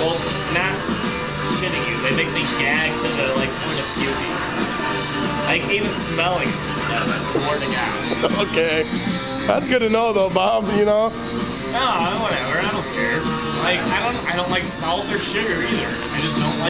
Well, not shitting you. They make me gag to the like point of puking. Like even smelling it. I swear to God. Okay. That's good to know though, Bob, you know? No, whatever. I don't care. Like I don't like salt or sugar either. I just don't like